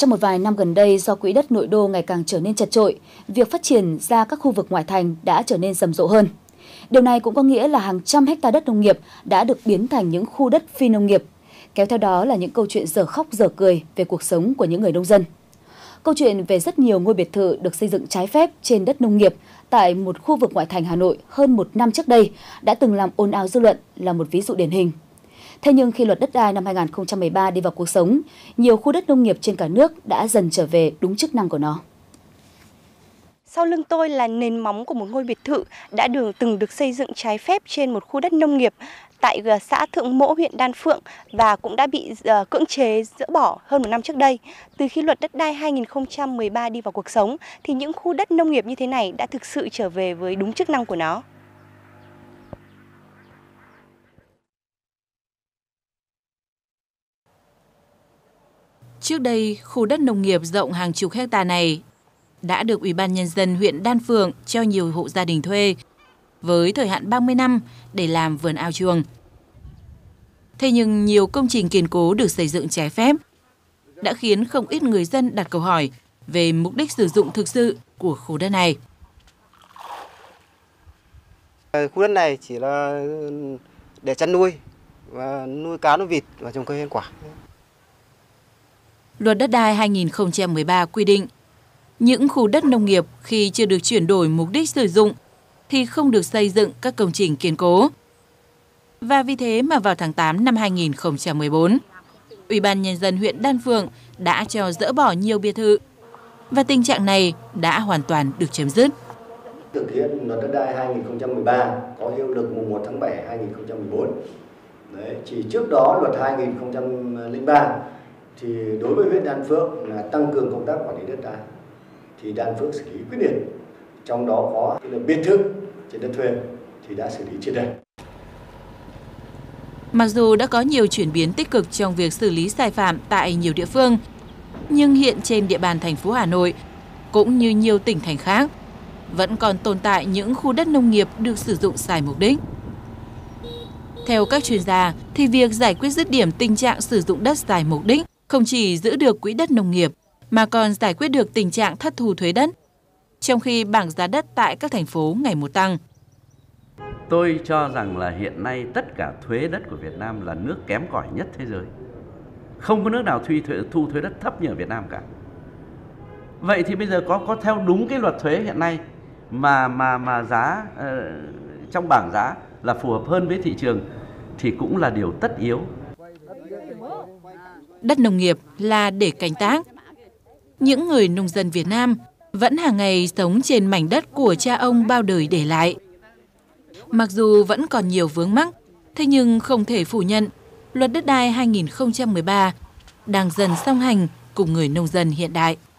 Trong một vài năm gần đây, do quỹ đất nội đô ngày càng trở nên chật chội, việc phát triển ra các khu vực ngoại thành đã trở nên rầm rộ hơn. Điều này cũng có nghĩa là hàng trăm hecta đất nông nghiệp đã được biến thành những khu đất phi nông nghiệp. Kéo theo đó là những câu chuyện dở khóc dở cười về cuộc sống của những người nông dân. Câu chuyện về rất nhiều ngôi biệt thự được xây dựng trái phép trên đất nông nghiệp tại một khu vực ngoại thành Hà Nội hơn một năm trước đây đã từng làm ồn ào dư luận là một ví dụ điển hình. Thế nhưng khi luật đất đai năm 2013 đi vào cuộc sống, nhiều khu đất nông nghiệp trên cả nước đã dần trở về đúng chức năng của nó. Sau lưng tôi là nền móng của một ngôi biệt thự đã từng được xây dựng trái phép trên một khu đất nông nghiệp tại xã Thượng Mỗ, huyện Đan Phượng và cũng đã bị cưỡng chế dỡ bỏ hơn một năm trước đây. Từ khi luật đất đai 2013 đi vào cuộc sống thì những khu đất nông nghiệp như thế này đã thực sự trở về với đúng chức năng của nó. Trước đây, khu đất nông nghiệp rộng hàng chục hecta này đã được Ủy ban Nhân dân huyện Đan Phượng cho nhiều hộ gia đình thuê với thời hạn 30 năm để làm vườn ao chuồng. Thế nhưng nhiều công trình kiên cố được xây dựng trái phép đã khiến không ít người dân đặt câu hỏi về mục đích sử dụng thực sự của khu đất này. Khu đất này chỉ là để chăn nuôi và nuôi cá nuôi vịt và trồng cây ăn quả. Luật đất đai 2013 quy định, những khu đất nông nghiệp khi chưa được chuyển đổi mục đích sử dụng thì không được xây dựng các công trình kiên cố. Và vì thế mà vào tháng 8 năm 2014, Ủy ban Nhân dân huyện Đan Phượng đã cho dỡ bỏ nhiều biệt thự và tình trạng này đã hoàn toàn được chấm dứt. Thực hiện luật đất đai 2013 có hiệu lực mùng 1 tháng 7 2014. Chỉ trước đó luật 2003 thì đối với huyện Đan Phượng là tăng cường công tác quản lý đất đai thì Đan Phượng xử lý quyết liệt, trong đó có biệt thự trên đất thuê thì đã xử lý triệt để. Mặc dù đã có nhiều chuyển biến tích cực trong việc xử lý sai phạm tại nhiều địa phương, nhưng hiện trên địa bàn thành phố Hà Nội cũng như nhiều tỉnh thành khác vẫn còn tồn tại những khu đất nông nghiệp được sử dụng sai mục đích. Theo các chuyên gia thì việc giải quyết dứt điểm tình trạng sử dụng đất sai mục đích không chỉ giữ được quỹ đất nông nghiệp mà còn giải quyết được tình trạng thất thu thuế đất, trong khi bảng giá đất tại các thành phố ngày một tăng. Tôi cho rằng là hiện nay tất cả thuế đất của Việt Nam là nước kém cỏi nhất thế giới. Không có nước nào thu thuế đất thấp như ở Việt Nam cả. Vậy thì bây giờ có theo đúng cái luật thuế hiện nay mà giá trong bảng giá là phù hợp hơn với thị trường thì cũng là điều tất yếu. Đất nông nghiệp là để canh tác. Những người nông dân Việt Nam vẫn hàng ngày sống trên mảnh đất của cha ông bao đời để lại. Mặc dù vẫn còn nhiều vướng mắc, thế nhưng không thể phủ nhận, luật đất đai 2013 đang dần song hành cùng người nông dân hiện đại.